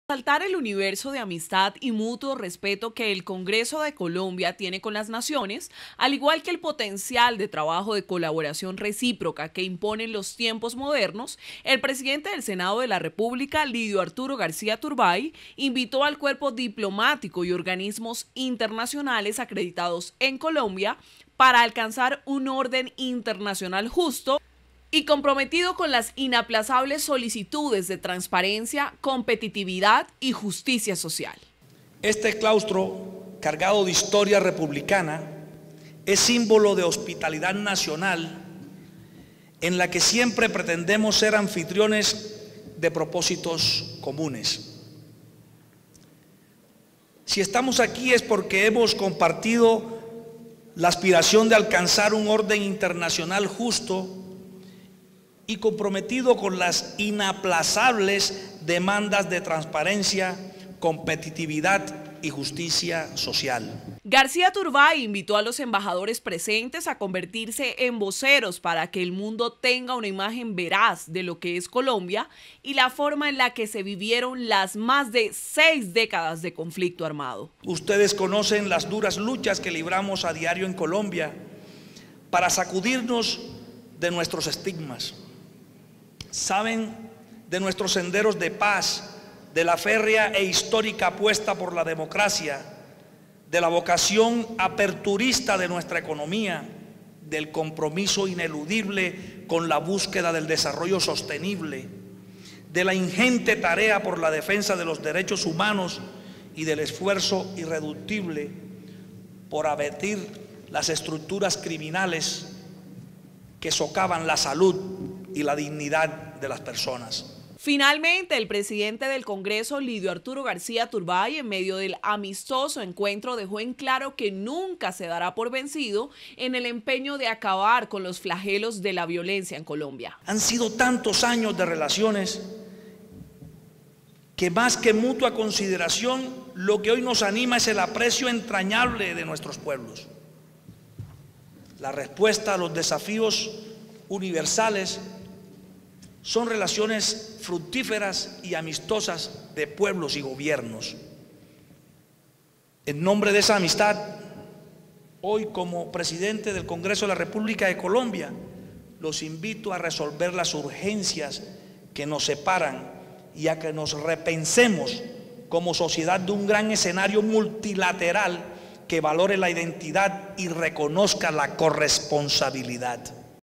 Resaltar el universo de amistad y mutuo respeto que el Congreso de Colombia tiene con las naciones, al igual que el potencial de trabajo de colaboración recíproca que imponen los tiempos modernos, el presidente del Senado de la República, Lidio Arturo García Turbay, invitó al cuerpo diplomático y organismos internacionales acreditados en Colombia para alcanzar un orden internacional justo y comprometido con las inaplazables solicitudes de transparencia, competitividad y justicia social. Este claustro, cargado de historia republicana, es símbolo de hospitalidad nacional en la que siempre pretendemos ser anfitriones de propósitos comunes. Si estamos aquí es porque hemos compartido la aspiración de alcanzar un orden internacional justo y comprometido con las inaplazables demandas de transparencia, competitividad y justicia social. García Turbay invitó a los embajadores presentes a convertirse en voceros para que el mundo tenga una imagen veraz de lo que es Colombia y la forma en la que se vivieron las más de 6 décadas de conflicto armado. Ustedes conocen las duras luchas que libramos a diario en Colombia para sacudirnos de nuestros estigmas. Saben de nuestros senderos de paz, de la férrea e histórica apuesta por la democracia, de la vocación aperturista de nuestra economía, del compromiso ineludible con la búsqueda del desarrollo sostenible, de la ingente tarea por la defensa de los derechos humanos y del esfuerzo irreductible por abatir las estructuras criminales que socavan la salud y la dignidad de las personas. Finalmente, el presidente del Congreso, Lidio Arturo García Turbay, en medio del amistoso encuentro, dejó en claro que nunca se dará por vencido en el empeño de acabar con los flagelos de la violencia en Colombia. Han sido tantos años de relaciones que más que mutua consideración, lo que hoy nos anima es el aprecio entrañable de nuestros pueblos. La respuesta a los desafíos universales son relaciones fructíferas y amistosas de pueblos y gobiernos. En nombre de esa amistad, hoy como presidente del Congreso de la República de Colombia, los invito a resolver las urgencias que nos separan y a que nos repensemos como sociedad de un gran escenario multilateral que valore la identidad y reconozca la corresponsabilidad.